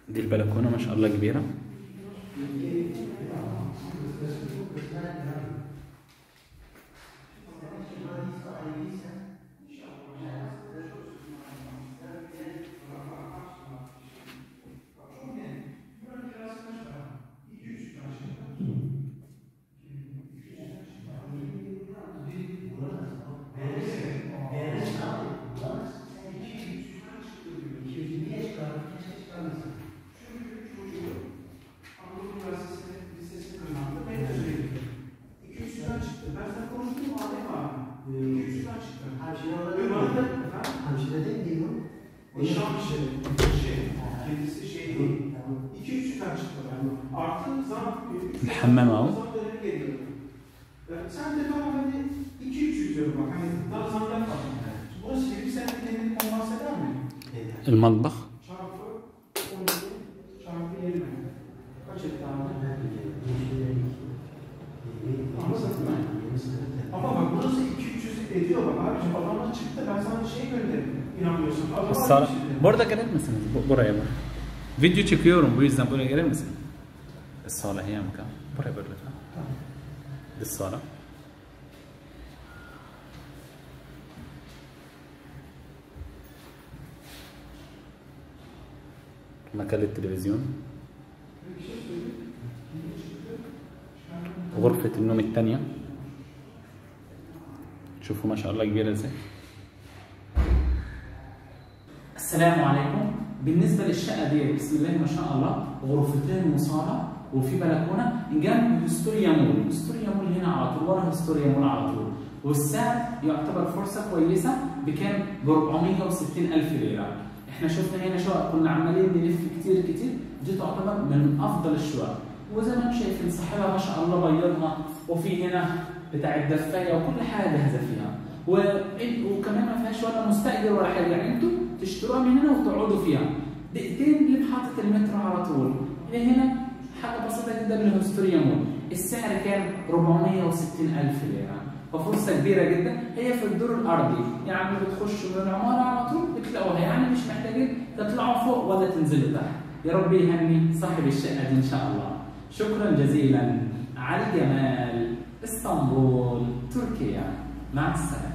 دي البلكونه ما شاء الله كبيره. الحمام اهو. Sen de tamam hani 2-3 diyorum bak hani daha zamdan var. Burası gibi sen de kendini bahseder mi? المطبخ Çarpı 12 çarpı 20. Kaç etti abi? Anladın mı? Ama bak burası 200 ediyor bak abiciğim adamlar çıktı ben sana bir şey gönderdim. İnanmıyorsun. الصالة. burada gelir misiniz? Buraya bak. Video çekiyorum bu yüzden buraya gelir misin? الصالة هي مكان. buraya böyle lütfen. دي الصالة. مكان للتلفزيون. غرفة النوم الثانية. شوفوا ما شاء الله كبيرة ازاي. السلام عليكم. بالنسبة للشقة دي بسم الله ما شاء الله غرفتين وصالة وفي بلكونة جنب هستوريا مول. هستوريا مول هنا على طول ورا هستوريا مول على طول. والسعر يعتبر فرصة كويسة بكام؟ ب 460,000 ليرة. احنا شفنا هنا شقق كنا عمالين نلف كتير دي تعتبر من افضل الشقق وزي ما انتم شايفين صاحبها ما شاء الله بيضها وفي هنا بتاع الدفايه وكل حاجه جاهزه فيها وكمان ما فيهاش ولا مستاجر ولا حاجه يعني انتوا تشتروها من هنا وتقعدوا فيها دقيقتين اللي بحاطط المترو على طول. هنا حاجه بسيطه جدا بالهستوريا مول. السعر كام؟ 460,000 ليره. ففرصه كبيره جدا. هي في الدور الارضي يعني بتخشوا من العماره على طول بتلاقوها يعني مش محتاجين تطلعوا فوق ولا تنزلوا تحت. يا رب يهني صاحب الشقه دي ان شاء الله. شكرا جزيلا. علي جمال، اسطنبول، تركيا. مع السلامه.